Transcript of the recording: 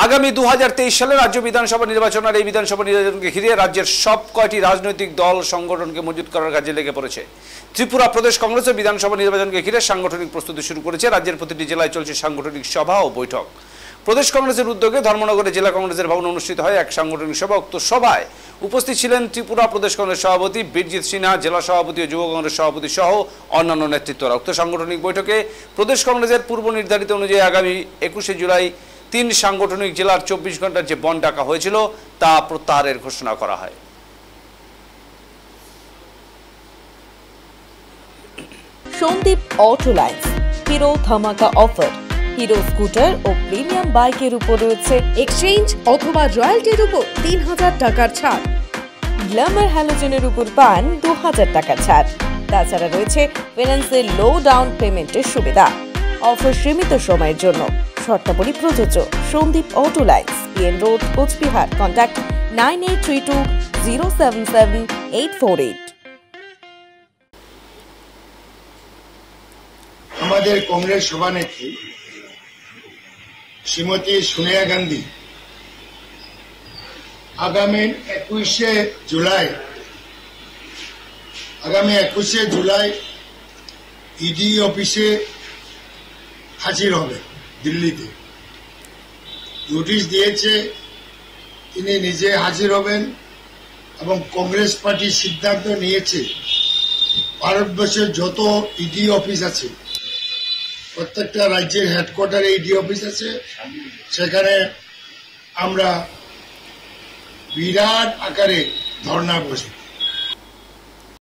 আগামী 2023 সালে রাজ্য বিধানসভা নির্বাচন আর এই বিধানসভা নির্বাচনকে ঘিরে রাজ্যের সব কয়টি রাজনৈতিক দল সংগঠনকে মজবুত করার কাজে লেগে পড়েছে। ত্রিপুরা প্রদেশ কংগ্রেসের বিধানসভা নির্বাচনকে ঘিরে সাংগঠনিক প্রস্তুতি শুরু করেছে। রাজ্যের প্রতিটি জেলায় চলছে সাংগঠনিক সভা ও বৈঠক। প্রদেশ কংগ্রেসের উদ্যোগে ধর্মনগরে জেলা কংগ্রেসের ভবনে অনুষ্ঠিত হয় এক সাংগঠনিক সভা। উক্ত সভায় উপস্থিত ছিলেন ত্রিপুরা প্রদেশ কংগ্রেস সভাপতি বীরজিৎ সিনহা, জেলা সভাপতি ও যুব কংগ্রেস সভাপতি সহ অন্যান্য নেতৃত্বরা। উক্ত সাংগঠনিক বৈঠকে প্রদেশ কংগ্রেসের পূর্ব নির্ধারিত অনুযায়ী আগামী 21শে জুলাই 3 সাংগঠনিক জেলার 24 ঘন্টার যে বন্ধ ডাকা হয়েছিল তা প্রত্যাহারের ঘোষণা করা হয়। সন্দীপ অটো লাইন্স হিরো ধামাকা অফার। হিরো স্কুটার ও প্রিমিয়াম বাইকের উপর রয়েছে এক্সচেঞ্জ অথবা রয়্যালটির উপর 3000 টাকার ছাড়। গ্ল্যামার হ্যালোজেনের উপর পান 2000 টাকা ছাড়। তাছাড়া রয়েছে ফাইন্যান্সের লো ডাউন পেমেন্টের সুবিধা। অফার সীমিত সময়ের জন্য। শর্তাবলী প্রযোজ্য। Sandip auto lines, PN road, Coochbehar. Contact 9832077848। আমাদের কংগ্রেস সভানেত্রী শ্রীমতী সোনিয়া গান্ধী আগামী 21শে জুলাই ইডি অফিসে হাজির হবে দিল্লিতে। নোটিশ দিয়েছে তিনি নিজে হাজির হবেন এবং কংগ্রেস পার্টি সিদ্ধান্ত নিয়েছে ভারতবর্ষের যত ইডি অফিস আছে, প্রত্যেকটা রাজ্যের হেডকোয়ার্টারে ইডি অফিস আছে, সেখানে আমরা বিরাট আকারে ধর্ণা বসি।